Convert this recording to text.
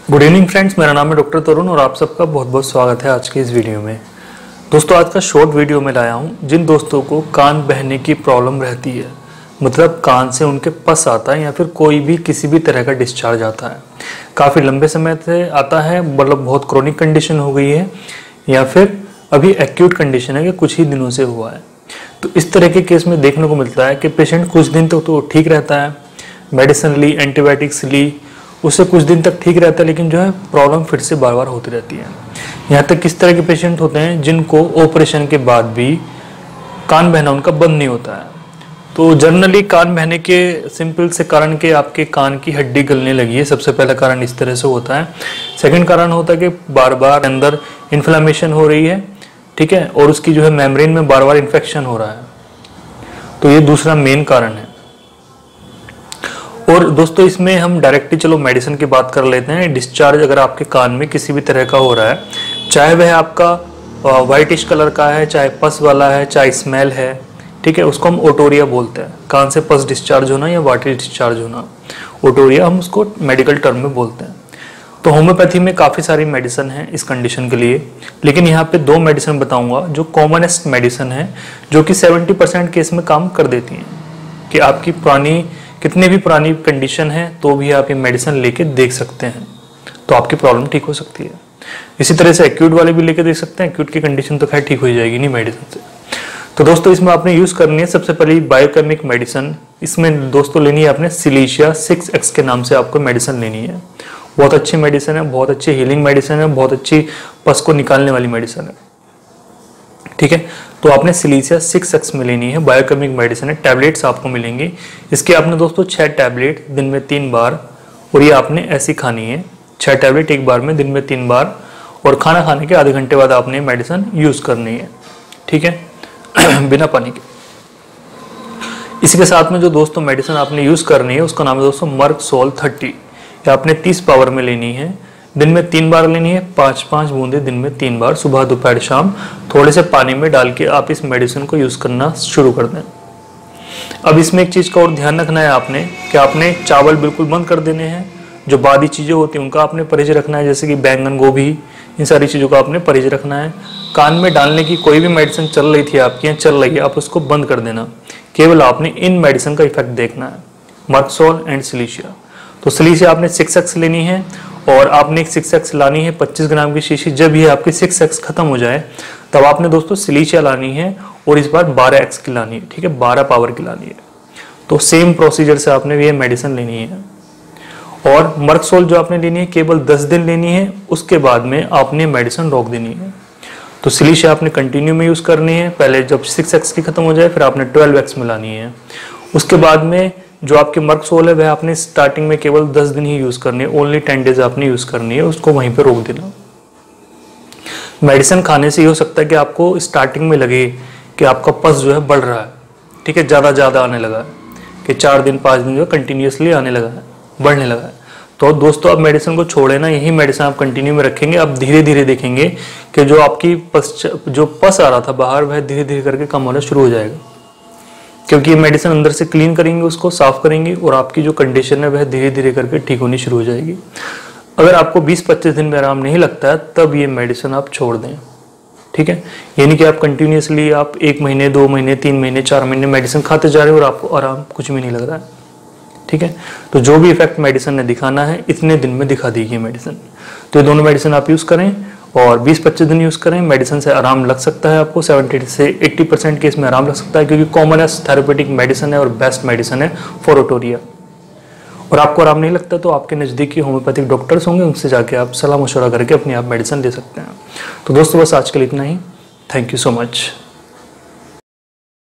Good evening friends, मेरा नाम है डॉक्टर तरुण और आप सबका बहुत बहुत स्वागत है आज के इस वीडियो में। दोस्तों, आज का शॉर्ट वीडियो में लाया हूँ जिन दोस्तों को कान बहने की प्रॉब्लम रहती है, मतलब कान से उनके पस आता है या फिर कोई भी किसी भी तरह का डिस्चार्ज आता है, काफ़ी लंबे समय से आता है, मतलब बहुत क्रोनिक कंडीशन हो गई है या फिर अभी एक्यूट कंडीशन है कि कुछ ही दिनों से हुआ है। तो इस तरह के केस में देखने को मिलता है कि पेशेंट कुछ दिन तक तो ठीक रहता है, मेडिसिन ली, एंटीबायोटिक्स ली, उससे कुछ दिन तक ठीक रहता है, लेकिन जो है प्रॉब्लम फिर से बार बार होती रहती है। यहाँ तक किस तरह के पेशेंट होते हैं जिनको ऑपरेशन के बाद भी कान बहना उनका बंद नहीं होता है। तो जनरली कान बहने के सिंपल से कारण के आपके कान की हड्डी गलने लगी है, सबसे पहला कारण इस तरह से होता है। सेकंड कारण होता है कि बार बार अंदर इन्फ्लेमेशन हो रही है, ठीक है, और उसकी जो है मेम्ब्रेन में बार बार इन्फेक्शन हो रहा है। तो ये दूसरा मेन कारण है। और दोस्तों, इसमें हम डायरेक्टली चलो मेडिसिन की बात कर लेते हैं। डिस्चार्ज अगर आपके कान में किसी भी तरह का हो रहा है, चाहे वह आपका वाइटिश कलर का है, चाहे पस वाला है, चाहे स्मेल है, ठीक है, उसको हम ओटोरिया बोलते हैं। कान से पस डिस्चार्ज होना या वाइटिश डिस्चार्ज होना, ओटोरिया हम उसको मेडिकल टर्म में बोलते हैं। तो होम्योपैथी में काफ़ी सारी मेडिसिन है इस कंडीशन के लिए, लेकिन यहाँ पे दो मेडिसिन बताऊंगा जो कॉमनेस्ट मेडिसिन है, जो कि 70% केस में काम कर देती हैं। कि आपकी कितनी भी पुरानी कंडीशन है तो भी आप ये मेडिसिन लेके देख सकते हैं, तो आपकी प्रॉब्लम ठीक हो सकती है। इसी तरह से एक्यूट वाले भी लेके देख सकते हैं, एक्यूट की कंडीशन तो खैर ठीक हो जाएगी नहीं मेडिसिन से। तो दोस्तों, इसमें आपने यूज करनी है सबसे पहले बायोकेमिक मेडिसिन। इसमें दोस्तों लेनी है आपने सिलीशिया 6X के नाम से आपको मेडिसिन लेनी है। बहुत अच्छी मेडिसिन है, बहुत अच्छी हीलिंग मेडिसिन है, बहुत अच्छी पस को निकालने वाली मेडिसिन है, ठीक है। तो आपने सिलीशिया 6X में लेनी है, बायोकेमिक मेडिसिन है, टैबलेट्स आपको मिलेंगी। इसके आपने दोस्तों 6 टैबलेट दिन में 3 बार, और ये आपने ऐसी खानी है 6 टैबलेट एक बार में दिन में 3 बार, और खाना खाने के आधे घंटे बाद आपने मेडिसिन यूज करनी है, ठीक है, बिना पानी के। इसके साथ में जो दोस्तों मेडिसिन आपने यूज करनी है उसका नाम है दोस्तों मर्कसोल 30। ये आपने 30 पावर में लेनी है, दिन में 3 बार लेनी है, 5-5 बूंदे दिन में 3 बार, सुबह दोपहर शाम, थोड़े से पानी में डाल के आप इस मेडिसिन को यूज करना शुरू कर दें। अब इसमें एक चीज का और ध्यान रखना है आपने कि आपने चावल बिल्कुल बंद कर देने हैं। जो बादी चीजें होती हैं उनका आपने परहेज रखना है, जैसे कि बैंगन, गोभी, इन सारी चीजों का आपने परहेज रखना है। कान में डालने की कोई भी मेडिसिन चल रही थी आपकी, यहाँ चल रही है, आप उसको बंद कर देना। केवल आपने इन मेडिसिन का इफेक्ट देखना है, मर्कसोल एंड सिलीशिया। तो सिलीशिया आपने 6X लेनी है, और आपने 6X लानी है 25 ग्राम की शीशी। जब ये आपकी 6X खत्म हो जाए तब आपने दोस्तों सिलीशिया लानी है, और इस बार 12X की लानी है, ठीक है, 12 पावर की लानी है। तो सेम प्रोसीजर से आपने ये मेडिसिन लेनी है। और मर्कसोल जो आपने लेनी है केवल 10 दिन लेनी है, उसके बाद में आपने मेडिसिन रोक देनी है। तो सिलीशिया आपने कंटिन्यू में यूज करनी है, पहले जब 6X की खत्म हो जाए फिर आपने 12X में लानी है। उसके बाद में जो आपकी मर्कसोल है वह आपने स्टार्टिंग में केवल 10 दिन ही यूज करनी है, ओनली 10 डेज आपने यूज करनी है, उसको वहीं पे रोक देना। मेडिसिन खाने से ये हो सकता है कि आपको स्टार्टिंग में लगे कि आपका पस जो है बढ़ रहा है, ठीक है, ज्यादा आने लगा है, कि 4 दिन 5 दिन जो कंटिन्यूसली आने लगा है, बढ़ने लगा है। तो दोस्तों, अब मेडिसिन को छोड़े ना, यही मेडिसिन आप कंटिन्यू में रखेंगे, अब धीरे धीरे देखेंगे कि जो आपकी जो पस आ रहा था बाहर, वह धीरे धीरे करके कम होना शुरू हो जाएगा, क्योंकि ये मेडिसिन अंदर से क्लीन करेंगे, उसको साफ करेंगे, और आपकी जो कंडीशन है वह धीरे धीरे करके ठीक होनी शुरू हो जाएगी। अगर आपको 20-25 दिन में आराम नहीं लगता है तब ये मेडिसिन आप छोड़ दें, ठीक है। यानी कि आप कंटिन्यूसली आप 1 महीने, 2 महीने, 3 महीने, 4 महीने मेडिसिन खाते जा रहे हो और आपको आराम कुछ भी नहीं लग रहा है, ठीक है। तो जो भी इफेक्ट मेडिसिन ने दिखाना है इतने दिन में दिखा देगी मेडिसिन। तो ये दोनों मेडिसिन आप यूज करें और 20-25 दिन यूज करें। मेडिसिन से आराम लग सकता है आपको, 70 से 80% केस में आराम लग सकता है, क्योंकि कॉमनेस्ट थेरेपेटिक मेडिसिन है और बेस्ट मेडिसिन है फॉर ओटोरिया। और आपको आराम नहीं लगता तो आपके नज़दीकी होम्योपैथिक डॉक्टर्स होंगे, उनसे जाके आप सलाह मशवरा करके अपनी आप मेडिसिन ले सकते हैं। तो दोस्तों, बस आज के लिए इतना ही। Thank you so much.